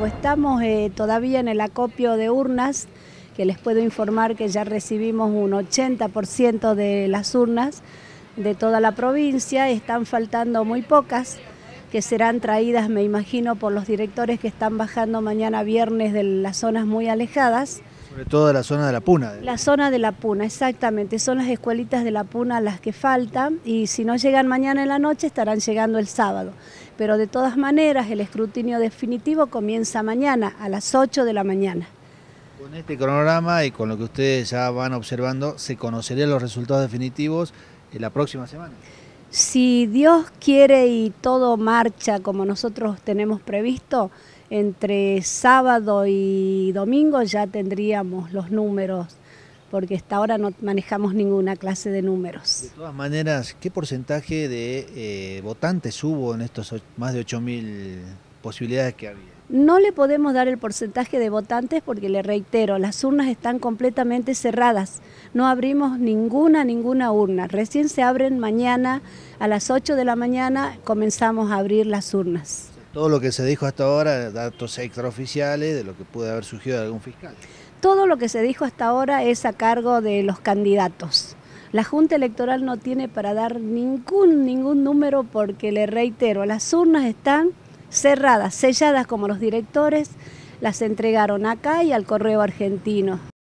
tiempo. Estamos todavía en el acopio de urnas, que les puedo informar que ya recibimos un 80% de las urnas de toda la provincia. Están faltando muy pocas, que serán traídas, me imagino, por los directores que están bajando mañana viernes de las zonas muy alejadas. Sobre todo de la zona de La Puna. La zona de La Puna, exactamente, son las escuelitas de La Puna las que faltan, y si no llegan mañana en la noche estarán llegando el sábado. Pero de todas maneras el escrutinio definitivo comienza mañana a las 8 de la mañana. Con este cronograma y con lo que ustedes ya van observando, ¿se conocerían los resultados definitivos en la próxima semana? Si Dios quiere y todo marcha como nosotros tenemos previsto, entre sábado y domingo ya tendríamos los números, porque hasta ahora no manejamos ninguna clase de números. De todas maneras, ¿qué porcentaje de votantes hubo en estos más de 8.000 posibilidades que había? No le podemos dar el porcentaje de votantes porque, le reitero, las urnas están completamente cerradas. No abrimos ninguna urna. Recién se abren mañana a las 8 de la mañana, comenzamos a abrir las urnas. Todo lo que se dijo hasta ahora, datos extraoficiales de lo que puede haber surgido de algún fiscal. Todo lo que se dijo hasta ahora es a cargo de los candidatos. La Junta Electoral no tiene para dar ningún número porque, le reitero, las urnas están cerradas, selladas, como los directores las entregaron acá y al correo argentino.